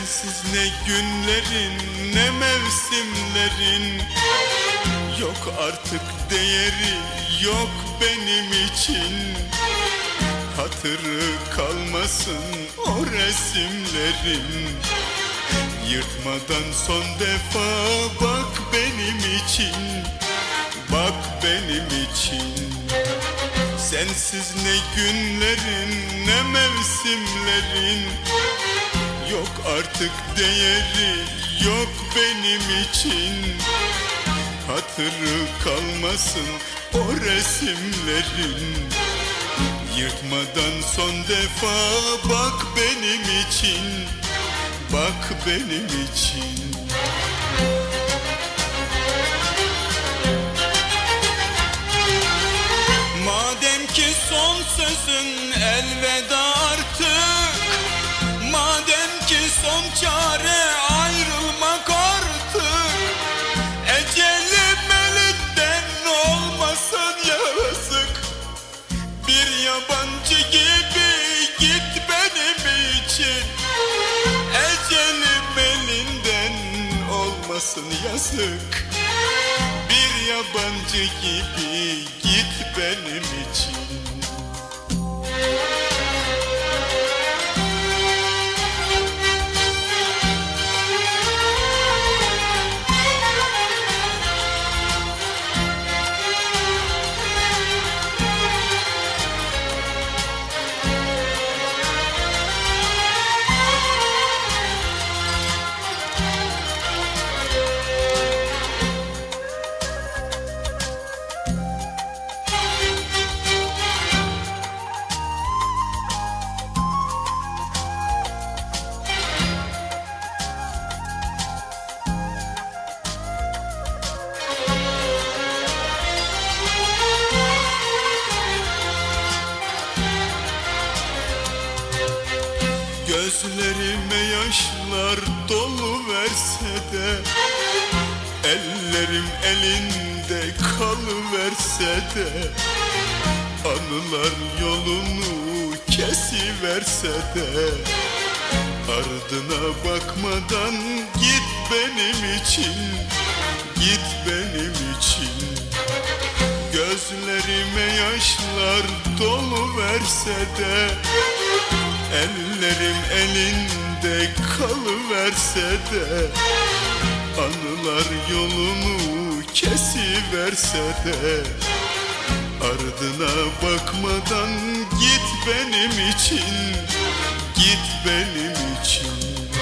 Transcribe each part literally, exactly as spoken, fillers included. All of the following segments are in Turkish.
Sensiz ne günlerin ne mevsimlerin, yok artık değeri yok benim için. Hatırı kalmasın o resimlerin, yırtmadan son defa bak benim için, bak benim için. Sensiz ne günlerin ne mevsimlerin, yok artık değeri yok benim için. Hatırı kalmasın o resimlerin, yırtmadan son defa bak benim için, bak benim için. Madem ki son sözün elveda artık, madem ki son çare ayrılmak artık, ecelim elinden olmasın yazık. Bir yabancı gibi git benim için, ecelim elinden olmasın yazık. Bir yabancı gibi git benim için. Gözlerime yaşlar dolu verse de, ellerim elinde kalıverse de, anılar yolunu kesiverse de, ardına bakmadan git benim için, git benim için. Gözlerime yaşlar dolu verse de, ellerim elinde kalıverse de, anılar yolunu kesiverse de, ardına bakmadan git benim için, git benim için.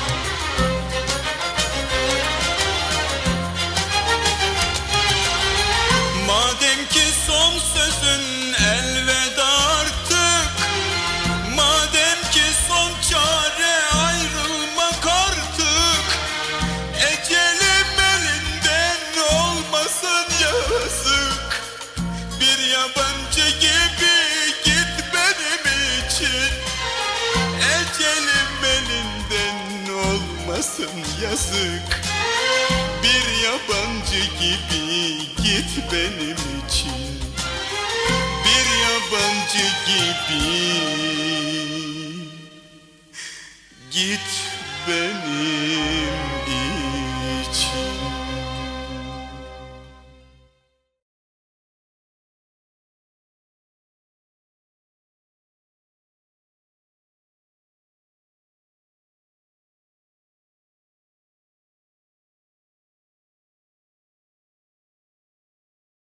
Madem ki son sözün elveda artık, madem ki son çare ayrılmak artık, ecelim elinden olmasın yazık. Bir yabancı gibi git benim için, ecelim elinden olmasın yazık. Bir yabancı gibi git benim için, bir yabancı gibi git benim